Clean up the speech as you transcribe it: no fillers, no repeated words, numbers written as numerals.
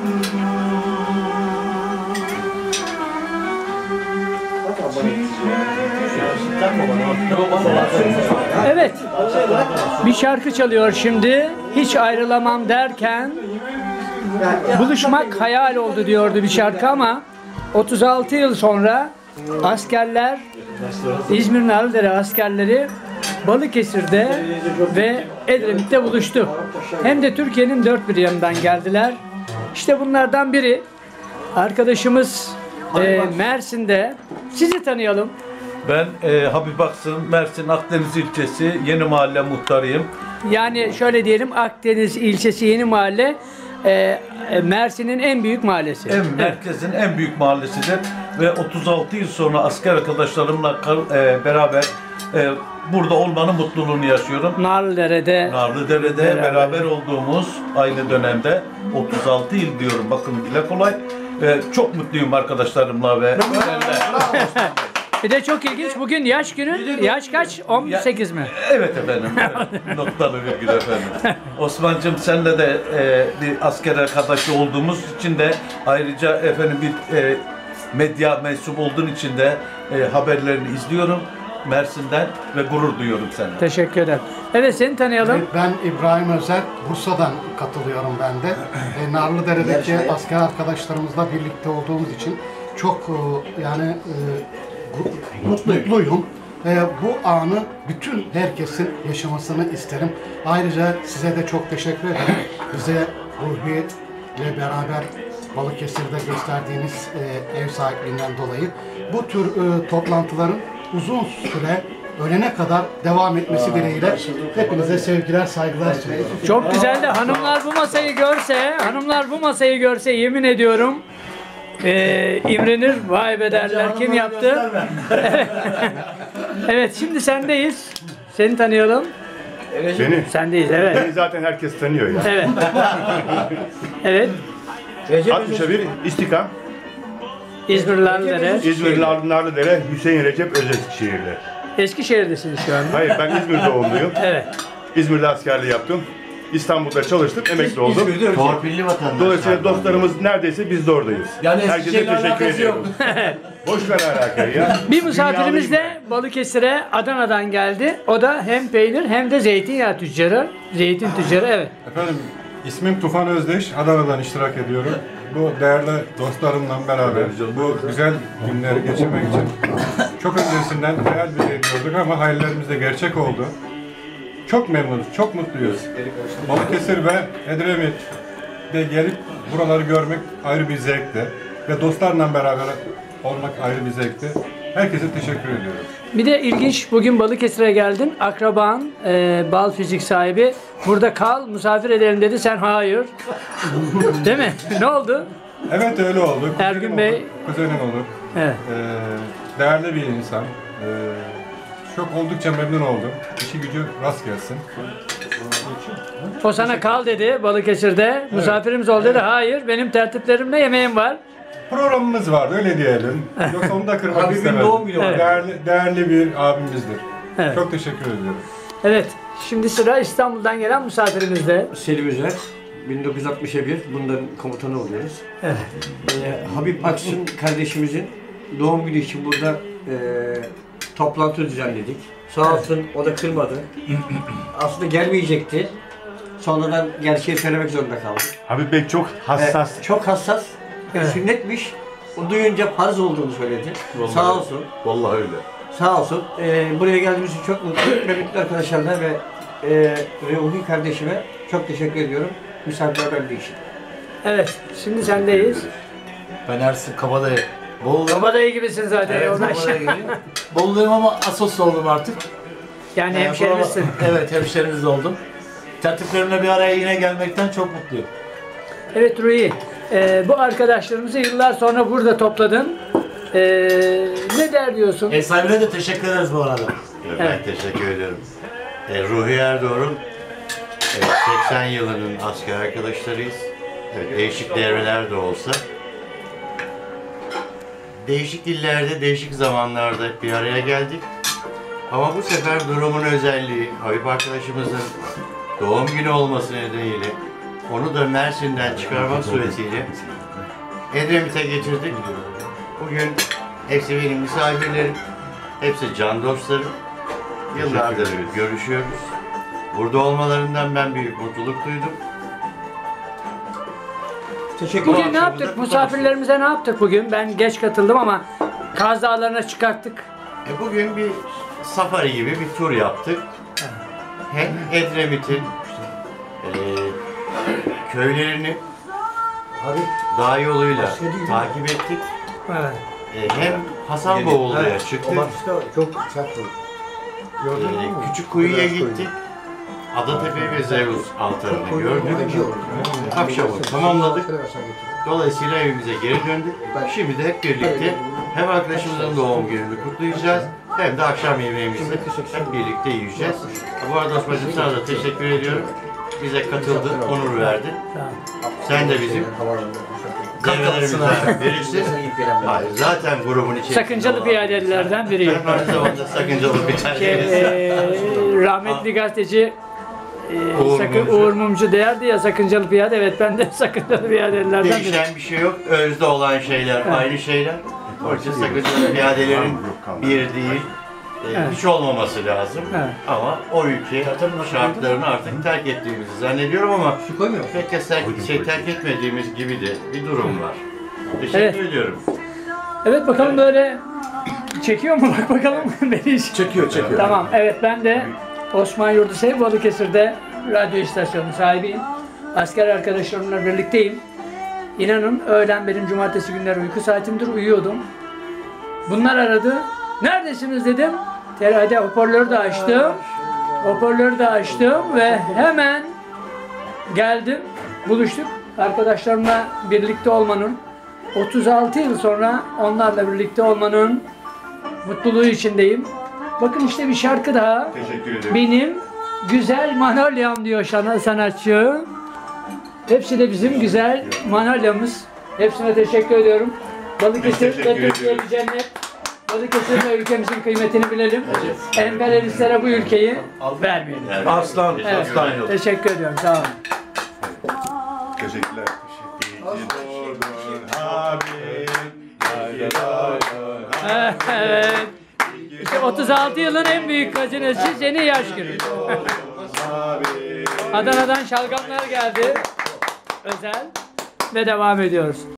Evet, bir şarkı çalıyor şimdi. Hiç ayrılamam derken buluşmak hayal oldu diyordu bir şarkı ama 36 yıl sonra askerler, İzmir Narlıdere askerleri Balıkesir'de ve Edremit'te buluştu. Hem de Türkiye'nin dört bir yanından geldiler. İşte bunlardan biri arkadaşımız Mersin'de. Sizi tanıyalım. Ben Habib Aksın, Mersin Akdeniz ilçesi Yeni Mahalle muhtarıyım. Yani şöyle diyelim, Akdeniz ilçesi Yeni Mahalle Mersin'in en büyük mahallesi. Merkezin en büyük mahallesidir ve 36 yıl sonra asker arkadaşlarımla beraber burada olmanın mutluluğunu yaşıyorum. Narlıdere'de beraber olduğumuz aynı dönemde 36 yıl diyorum, bakın dile kolay. Çok mutluyum arkadaşlarımla ve Bir de çok ilginç, bugün yaş günü. Yaş kaç? 18 mi? Evet efendim. Noktalı virgül efendim. Osman'cığım, senle de bir asker arkadaşı olduğumuz için de ayrıca efendim bir medya mensup olduğun için de haberlerini izliyorum Mersin'den ve gurur duyuyorum seninle. Teşekkür ederim. Evet, seni tanıyalım. Evet, ben İbrahim Özer, Bursa'dan katılıyorum ben de. Narlıdere'deki asker arkadaşlarımızla birlikte olduğumuz için çok mutluyum. Bu anı bütün herkesin yaşamasını isterim. Ayrıca size de çok teşekkür ederim. Bize Ruhi ile beraber Balıkesir'de gösterdiğiniz ev sahipliğinden dolayı bu tür toplantıların uzun süre ölene kadar devam etmesi dileğiyle hepinize sevgiler, saygılar sunuyorum. Çok güzel de hanımlar bu masayı görse yemin ediyorum imrenir, vay be derler, kim yaptı? Evet, şimdi sendeyiz. Seni tanıyalım. Beni? Sendeyiz, evet. Beni zaten herkes tanıyor ya. Evet. Evet. 60'a bir istikam. İzmir Narlıdere. İzmir Narlıdere, Hüseyin Recep Özeskişehir'de. Eskişehir'desiniz şu anda. Hayır, ben İzmir doğumluyum. Evet. İzmir'de askerliği yaptım. İstanbul'da çalıştım, emekli oldum. Torpilli vatandaş. Dolayısıyla dostlarımız neredeyse biz de oradayız. Yani herkese teşekkür ediyorum. Boş ver alakayı ya. Bir misafirimiz de Balıkesir'e Adana'dan geldi. O da hem peynir hem de zeytinyağı tüccarı. Zeytin tüccarı, evet. Efendim, ismim Tufan Özdeş. Adana'dan iştirak ediyorum. Bu değerli dostlarımla beraber bu güzel günleri geçirmek için çok öncesinden hayal bile ediyorduk ama hayallerimiz de gerçek oldu. Çok memnunuz, çok mutluyuz. Balıkesir ve Edremit'te gelip buraları görmek ayrı bir zevkti. Ve dostlarla beraber olmak ayrı bir zevkti. Herkese teşekkür ediyorum. Bir de ilginç, bugün Balıkesir'e geldin. Akraban, bal fizik sahibi, burada kal, misafir edelim dedi. Sen hayır. Değil mi? Ne oldu? Evet, öyle oldu. Kuzenim Ergün Bey. olur, kuzenim olur. Evet. Değerli bir insan. Çok oldukça memnun oldum. İşi gücü rast gelsin. O sana kal dedi Balıkesir'de. Misafirimiz ol dedi. Hayır, benim tertiplerimle yemeğim var. Programımız var, öyle diyelim. Yoksa onu da kırmak Abim'in istemem. doğum günü var. Değerli bir abimizdir. Evet. Çok teşekkür ediyorum. Evet, şimdi sıra İstanbul'dan gelen misafirimizde. Selim Özer, 1961, bunların komutanı oluyoruz. Evet. Habib Aksın kardeşimizin doğum günü için burada toplantı düzenledik. Sağ olsun, o da kırmadı. Aslında gelmeyecekti. Sonradan gerçeği söylemek zorunda kaldık. Habib Bey çok hassas. Çok hassas. Evet. Sünnetmiş. O duyunca farz olduğunu söyledi. Sağ olsun. Vallahi öyle. Sağ olsun. Buraya geldiğimiz için çok mutluyum. Mehmetli arkadaşlarına ve Ruhi kardeşime çok teşekkür ediyorum. Misafirperverliği için. Evet, şimdi sendeyiz. Ben Ersin Kabadayı. Bolu. Kabadayı gibisin zaten. Evet, yoldaş. Kabadayı gibi. Boluluyum ama Asos oldum artık. Yani hemşehrimizsin. Evet, hemşerimiz oldum. Tertiplerimle bir araya yine gelmekten çok mutluyum. Evet Ruhi, bu arkadaşlarımızı yıllar sonra burada topladın. Ne der diyorsun? Ev sahibine de teşekkür ederiz bu arada. Ben Evet. teşekkür ederim. Ruhi Erdoğan'ın 80 yılının asker arkadaşlarıyız. Evet, değişik devreler de olsa. Değişik dillerde, değişik zamanlarda hep bir araya geldik. Ama bu sefer durumun özelliği, Habib arkadaşımızın doğum günü olması nedeniyle Onu da Mersin'den çıkarmak suretiyle Edremit'e getirdik. Bugün hepsi benim misafirlerim, hepsi can dostlarım. Yıllardır görüşüyoruz. Burada olmalarından ben büyük mutluluk duydum. Teşekkür Bugün ne yaptık? Misafirlerimize ne yaptık bugün? Ben geç katıldım ama Kaz Dağları'na çıkarttık. Bugün bir safari gibi bir tur yaptık. Hem Edremit'in köylerini dağ yoluyla takip ettik. Evet. Hem Hasanboğulu'ya çıktık. Çok sert oldu. Küçük Kuyu'ya gittik. Adatepe ve Zeus altarını gördük. Akşamı tamamladık. Dolayısıyla evimize geri döndük. Şimdi de hep birlikte hem arkadaşımızın doğum gününü kutlayacağız hem de akşam yemeğimizi hep birlikte yiyeceğiz. Bu arada Osman'cığım sana da teşekkür ediyorum. Bize katıldın, onur verdin. Sen de bizim devrelerimize verirsin. Hayır, zaten grubun içerisinde Sakıncalı piyadelilerden biriyim. Ben aynı zamanda sakıncalı piyadeyim. Rahmetli gazeteci Uğur Mumcu derdi ya sakıncalı piyade. Evet ben de sakıncalı piyadelerden biriyim. Değişen bir şey yok. Özde olan şeyler, aynı şeyler. Onun için sakıncalı piyadelerin bir değil, hiç olmaması lazım. Evet. Ama o ülke şartlarını artık terk ettiğimizi zannediyorum ama pek de terk etmediğimiz gibi de bir durum var. Teşekkür ediyorum. Evet bakalım böyle çekiyor mu? Bak bakalım beni. Çekiyor. Tamam. Evet ben de Osman Yurdusev Balıkesir'de radyo istasyonu sahibiyim. Asker arkadaşlarımla birlikteyim. İnanın öğlen benim cumartesi günleri uyku saatimdir. Uyuyordum. Bunlar aradı. Neredesiniz dedim. Hadi hoparlörü de açtım. Hoparlörü de açtım ve hemen geldim. Buluştuk. Arkadaşlarımla birlikte olmanın 36 yıl sonra onlarla birlikte olmanın mutluluğu içindeyim. Bakın işte bir şarkı daha. Teşekkür ederim. Benim güzel Manolyam diyor sanatçı. Hepsi de bizim güzel Manolyamız. Hepsine teşekkür ediyorum. Balıkesir ve Türkiye bir cennet. Balıkesir ve ülkemizin kıymetini bilelim. Emperyalistlere bu ülkeyi vermeyelim. Aslan, Evet, aslan yok. teşekkür ediyorum. Sağ olun. Teşekkürler. Evet. İşte 36 yılın en büyük hazinesi senin yaş günün. Adana'dan şalgamlar geldi. Özel. Ve devam ediyoruz.